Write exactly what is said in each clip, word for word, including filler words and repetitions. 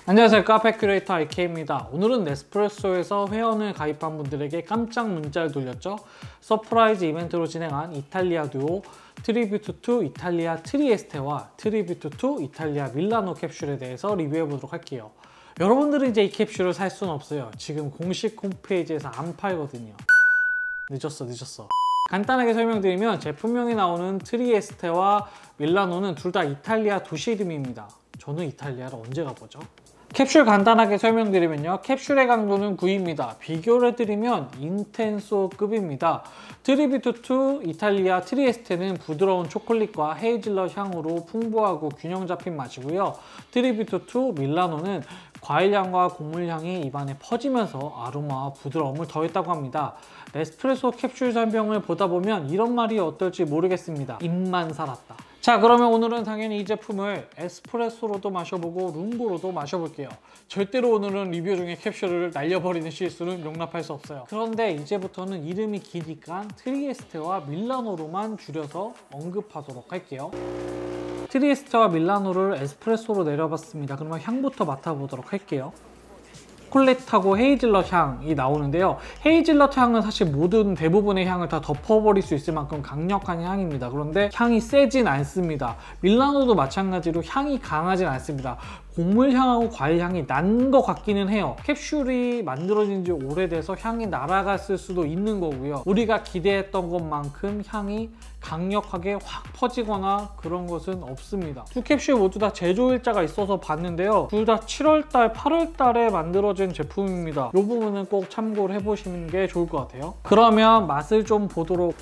안녕하세요. 카페 큐레이터 아이케이입니다. 오늘은 네스프레소에서 회원을 가입한 분들에게 깜짝 문자를 돌렸죠. 서프라이즈 이벤트로 진행한 이탈리아 듀오 트리뷰트 투 이탈리아 트리에스테와 트리뷰트 투 이탈리아 밀라노 캡슐에 대해서 리뷰해 보도록 할게요. 여러분들은 이제 이 캡슐을 살 수는 없어요. 지금 공식 홈페이지에서 안 팔거든요. 늦었어 늦었어. 간단하게 설명드리면 제품명이 나오는 트리에스테와 밀라노는 둘 다 이탈리아 도시 이름입니다. 저는 이탈리아를 언제 가보죠? 캡슐 간단하게 설명드리면요, 캡슐의 강도는 구입니다. 비교를 해드리면 인텐소급입니다. 트리뷰트 투 이탈리아 트리에스테는 부드러운 초콜릿과 헤이즐넛 향으로 풍부하고 균형 잡힌 맛이고요. 트리뷰트 투 밀라노는 과일향과 곡물향이 입안에 퍼지면서 아로마와 부드러움을 더했다고 합니다. 에스프레소 캡슐 설명을 보다 보면 이런 말이 어떨지 모르겠습니다. 입만 살았다. 자, 그러면 오늘은 당연히 이 제품을 에스프레소로도 마셔보고 룽고로도 마셔볼게요. 절대로 오늘은 리뷰 중에 캡슐을 날려버리는 실수는 용납할 수 없어요. 그런데 이제부터는 이름이 기니까 트리에스테와 밀라노로만 줄여서 언급하도록 할게요. 트리에스테와 밀라노를 에스프레소로 내려봤습니다. 그러면 향부터 맡아보도록 할게요. 초콜릿하고 헤이즐넛 향이 나오는데요. 헤이즐넛 향은 사실 모든 대부분의 향을 다 덮어버릴 수 있을 만큼 강력한 향입니다. 그런데 향이 세진 않습니다. 밀라노도 마찬가지로 향이 강하진 않습니다. 곡물향하고 과일향이 난 것 같기는 해요. 캡슐이 만들어진 지 오래돼서 향이 날아갔을 수도 있는 거고요. 우리가 기대했던 것만큼 향이 강력하게 확 퍼지거나 그런 것은 없습니다. 두 캡슐 모두 다 제조일자가 있어서 봤는데요. 둘 다 칠월달, 팔월달에 만들어진 제품입니다. 이 부분은 꼭 참고를 해보시는 게 좋을 것 같아요. 그러면 맛을 좀 보도록.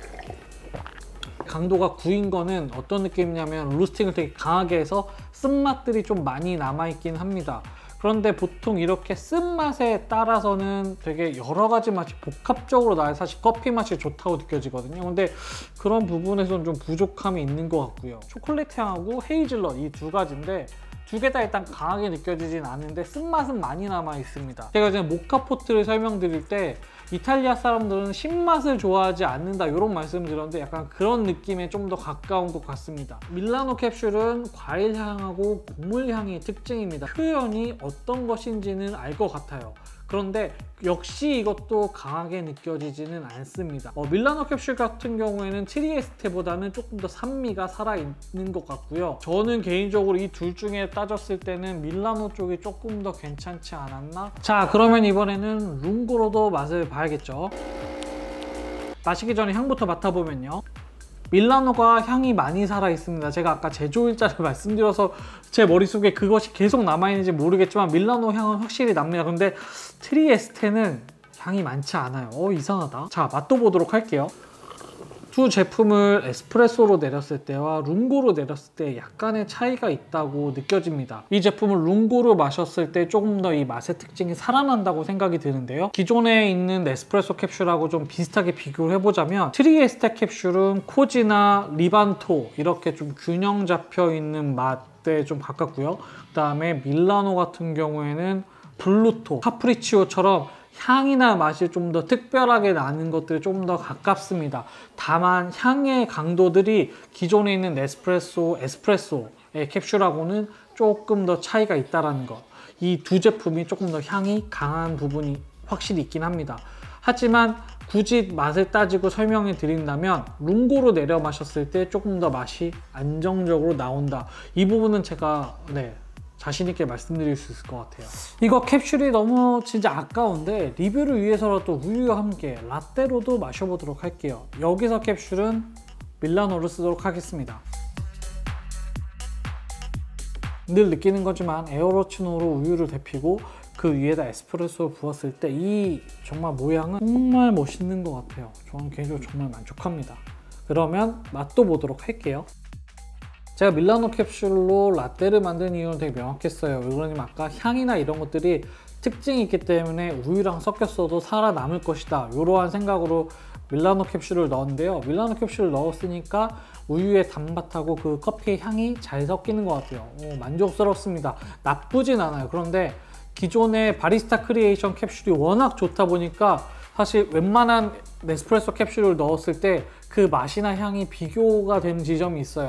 강도가 구인 거는 어떤 느낌이냐면 로스팅을 되게 강하게 해서 쓴맛들이 좀 많이 남아있긴 합니다. 그런데 보통 이렇게 쓴맛에 따라서는 되게 여러 가지 맛이 복합적으로 나요. 사실 커피 맛이 좋다고 느껴지거든요. 근데 그런 부분에서는 좀 부족함이 있는 것 같고요. 초콜릿 향하고 헤이즐넛 이 두 가지인데 두 개 다 일단 강하게 느껴지진 않는데 쓴맛은 많이 남아 있습니다. 제가 이제 모카포트를 설명드릴 때 이탈리아 사람들은 신맛을 좋아하지 않는다 이런 말씀을 드렸는데 약간 그런 느낌에 좀 더 가까운 것 같습니다. 밀라노 캡슐은 과일향하고 곡물향이 특징입니다. 표현이 어떤 것인지는 알 것 같아요. 그런데 역시 이것도 강하게 느껴지지는 않습니다. 어, 밀라노 캡슐 같은 경우에는 트리에스테보다는 조금 더 산미가 살아있는 것 같고요. 저는 개인적으로 이 둘 중에 따졌을 때는 밀라노 쪽이 조금 더 괜찮지 않았나? 자, 그러면 이번에는 룽고로도 맛을 봐야겠죠. 마시기 전에 향부터 맡아보면요, 밀라노가 향이 많이 살아있습니다. 제가 아까 제조일자를 말씀드려서 제 머릿속에 그것이 계속 남아있는지 모르겠지만 밀라노 향은 확실히 납니다. 근데 트리에스테는 향이 많지 않아요. 어, 이상하다. 자, 맛도 보도록 할게요. 두 제품을 에스프레소로 내렸을 때와 룽고로 내렸을 때 약간의 차이가 있다고 느껴집니다. 이 제품을 룽고로 마셨을 때 조금 더 이 맛의 특징이 살아난다고 생각이 드는데요. 기존에 있는 에스프레소 캡슐하고 좀 비슷하게 비교를 해보자면 트리에스테 캡슐은 코지나 리반토 이렇게 좀 균형 잡혀 있는 맛에 좀 가깝고요. 그 다음에 밀라노 같은 경우에는 블루토, 카프리치오처럼 향이나 맛이 좀 더 특별하게 나는 것들이 좀 더 가깝습니다. 다만 향의 강도들이 기존에 있는 에스프레소, 에스프레소의 캡슐하고는 조금 더 차이가 있다는 것. 이 두 제품이 조금 더 향이 강한 부분이 확실히 있긴 합니다. 하지만 굳이 맛을 따지고 설명해 드린다면 룽고로 내려 마셨을 때 조금 더 맛이 안정적으로 나온다. 이 부분은 제가 네, 자신있게 말씀드릴 수 있을 것 같아요. 이거 캡슐이 너무 진짜 아까운데 리뷰를 위해서라도 우유와 함께 라떼로도 마셔보도록 할게요. 여기서 캡슐은 밀라노를 쓰도록 하겠습니다. 늘 느끼는 거지만 에어로치노로 우유를 데피고 그 위에다 에스프레소를 부었을 때 이 정말 모양은 정말 멋있는 것 같아요. 저는 개인적으로 정말 만족합니다. 그러면 맛도 보도록 할게요. 제가 밀라노 캡슐로 라떼를 만든 이유는 되게 명확했어요. 왜 그러냐면 아까 향이나 이런 것들이 특징이 있기 때문에 우유랑 섞였어도 살아남을 것이다, 이러한 생각으로 밀라노 캡슐을 넣었는데요. 밀라노 캡슐을 넣었으니까 우유의 단맛하고 그 커피의 향이 잘 섞이는 것 같아요. 오, 만족스럽습니다. 나쁘진 않아요. 그런데 기존의 바리스타 크리에이션 캡슐이 워낙 좋다 보니까 사실 웬만한 네스프레소 캡슐을 넣었을 때 그 맛이나 향이 비교가 되는 지점이 있어요.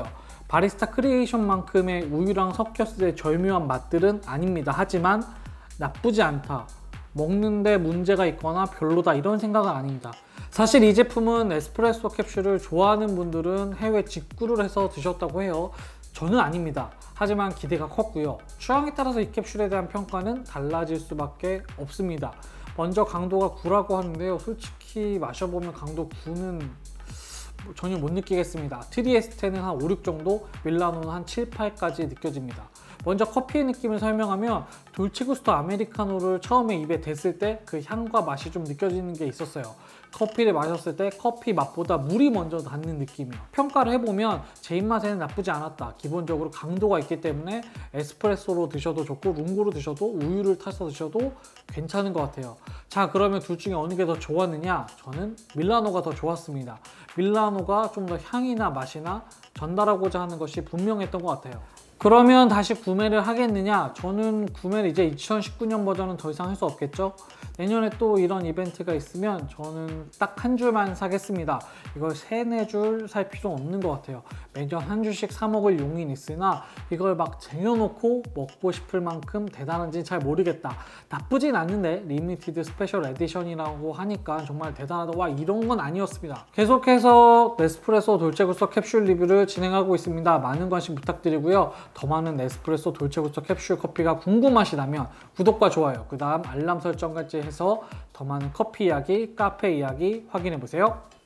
바리스타 크리에이션만큼의 우유랑 섞였을 때 절묘한 맛들은 아닙니다. 하지만 나쁘지 않다, 먹는데 문제가 있거나 별로다 이런 생각은 아닙니다. 사실 이 제품은 에스프레소 캡슐을 좋아하는 분들은 해외 직구를 해서 드셨다고 해요. 저는 아닙니다. 하지만 기대가 컸고요. 취향에 따라서 이 캡슐에 대한 평가는 달라질 수밖에 없습니다. 먼저 강도가 구라고 하는데요. 솔직히 마셔보면 강도 구는 전혀 못 느끼겠습니다. 트리에스테는 한 오, 육 정도, 밀라노는 한 칠, 팔까지 느껴집니다. 먼저 커피의 느낌을 설명하면 돌체구스토 아메리카노를 처음에 입에 댔을 때 그 향과 맛이 좀 느껴지는 게 있었어요. 커피를 마셨을 때 커피 맛보다 물이 먼저 닿는 느낌이에요. 평가를 해보면 제 입맛에는 나쁘지 않았다. 기본적으로 강도가 있기 때문에 에스프레소로 드셔도 좋고 룽구로 드셔도 우유를 타서 드셔도 괜찮은 것 같아요. 자, 그러면 둘 중에 어느 게 더 좋았느냐? 저는 밀라노가 더 좋았습니다. 밀라노가 좀 더 향이나 맛이나 전달하고자 하는 것이 분명했던 것 같아요. 그러면 다시 구매를 하겠느냐? 저는 구매를 이제 이천십구 년 버전은 더 이상 할 수 없겠죠? 내년에 또 이런 이벤트가 있으면 저는 딱 한 줄만 사겠습니다. 이걸 세네 줄 살 필요 없는 것 같아요. 매년 한 줄씩 사 먹을 용인 있으나 이걸 막 쟁여놓고 먹고 싶을 만큼 대단한지 잘 모르겠다. 나쁘진 않는데 리미티드 스페셜 에디션이라고 하니까 정말 대단하다. 와, 이런 건 아니었습니다. 계속해서 네스프레소 돌체구스토 캡슐 리뷰를 진행하고 있습니다. 많은 관심 부탁드리고요. 더 많은 네스프레소 돌체구스토 캡슐 커피가 궁금하시다면 구독과 좋아요, 그 다음 알람 설정까지 해서 더 많은 커피 이야기, 카페 이야기 확인해보세요.